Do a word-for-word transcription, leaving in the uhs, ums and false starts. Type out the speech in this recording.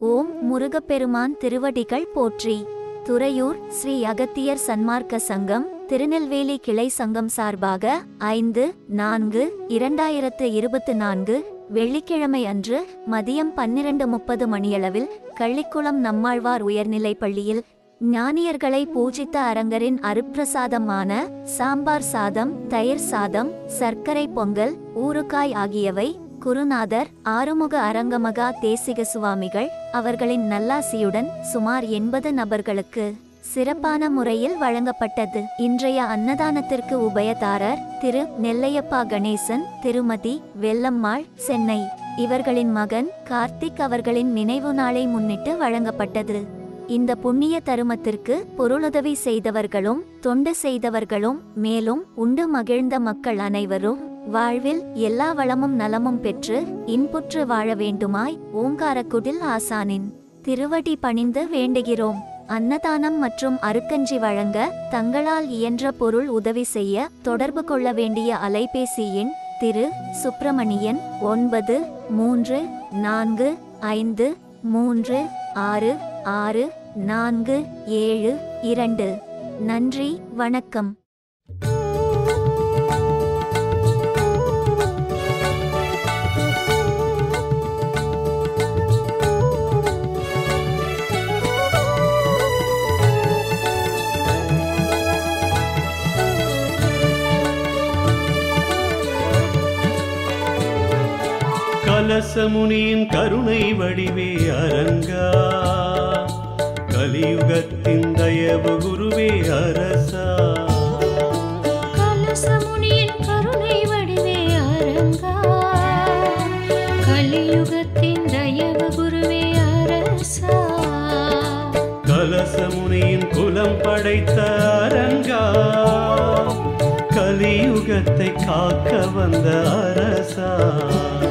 ஓம் முருகப்பெருமான் திருவடிகள் போற்றி. துறையூர் ஸ்ரீ அகத்தியர் சன்மார்க்க சங்கம் திருநெல்வேலி கிளை சங்கம் சார்பாக ஐந்து நான்கு இரண்டாயிரத்து இருபத்து நான்கு வெள்ளிக்கிழமை அன்று மதியம் பன்னிரண்டு முப்பது மணியளவில் கள்ளிக்குளம் நம்மாழ்வார் உயர்நிலைப் பள்ளியில் ஞானியர்களை பூஜித்த அரங்கரின் அருப்பிரசாதமான சாம்பார் சாதம், தயிர் சாதம், சர்க்கரை பொங்கல், ஊறுகாய் ஆகியவை குருநாதர் ஆறுமுக அரங்கமகா தேசிக சுவாமிகள் அவர்களின் நல்லாசியுடன் சுமார் எண்பது நபர்களுக்கு சிறப்பான முறையில் வழங்கப்பட்டது. இன்றைய அன்னதானத்திற்கு உபயதாரர் திரு நெல்லையப்பா கணேசன், திருமதி வெள்ளம்மாள், சென்னை. இவர்களின் மகன் கார்த்திக் அவர்களின் நினைவு நாளை முன்னிட்டு வழங்கப்பட்டது. இந்த புண்ணிய தருமத்திற்கு பொருளுதவி செய்தவர்களும் தொண்டு செய்தவர்களும் மேலும் உண்டு மகிழ்ந்த மக்கள் அனைவரும் வாழ்வில் எல்லா வளமும் நலமும் பெற்று இன்புற்று வாழ வேண்டுமாய் ஓங்காரக்குடில் ஆசானின் திருவடி பணிந்து வேண்டுகிறோம். அன்னதானம் மற்றும் அருக்கஞ்சி வழங்க தங்களால் இயன்ற பொருள் உதவி செய்ய தொடர்பு கொள்ள வேண்டிய அலைபேசி எண் திரு சுப்பிரமணியன் ஒன்பது மூன்று நான்கு ஐந்து மூன்று ஆறு ஆறு நான்கு ஏழு இரண்டு. நன்றி, வணக்கம். கலசமுனியின் கருணை வடிவே அரங்கா, கலியுகத்தின் தயவு குருவே அரசா. கலசமுனியின் கருணை வடிவே அரங்கா, கலியுகத்தின் தயவு குருவே அரசா. கலசமுனியின் குலம் படைத்த அரங்கா, கலியுகத்தை காக்க வந்த அரசா.